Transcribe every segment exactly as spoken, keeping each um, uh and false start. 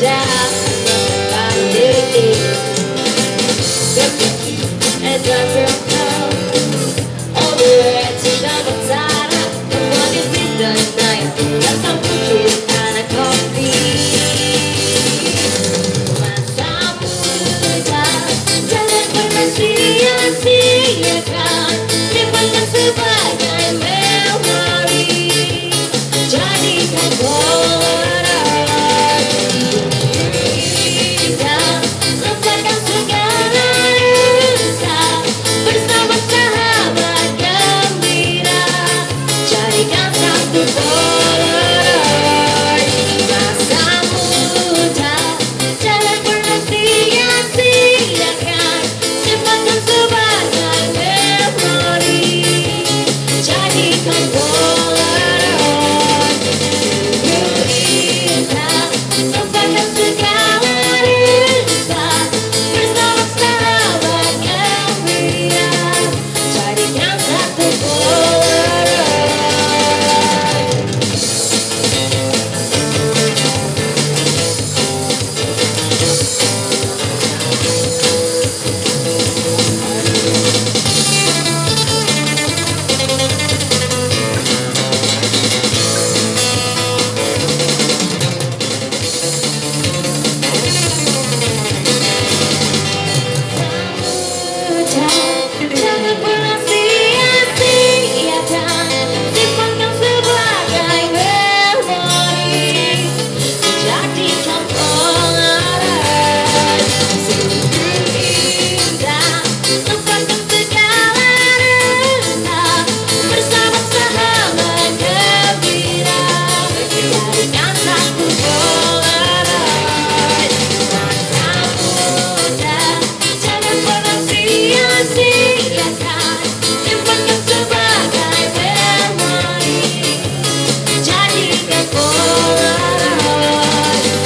mudah menekan diri. Berpikir as I grow old, all the words sudah bersara. Semua di situ naik dan sampai kita anak kopi. Masa muda jangan pernah sia-siakan, simpankan sebagai memori. Jadikan polaroid indah, lupakan segala dusta, bersama sahabat gembira. Jadikan satu polaroid. Masa muda jangan pernah sia-siakan, simpankan sebagai memori. Jadikan polaroid indah, lupakan segala dusta, bersama sahabat gembira. Jadikan satu polaroid. Jangan pernah sia-siakan, simpankan sebagai memori. Jadikan polaroid sungguh indah, lupakan segala dusta, bersama sahabat gembira. Jadikan satu polaroid. Masa muda jangan pernah sia-siakan, simpankan sebagai memori. Jadikan polaroid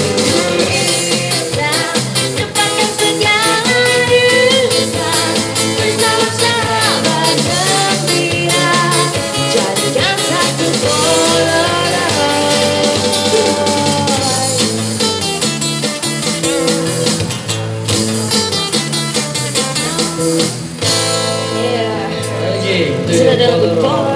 indah, lupakan segala dusta, bersama sahabat gembira. Jadikan satu polaroid. Yeah. Oke, itu Sudah ya, ada lagu Polaroid. Polaroid.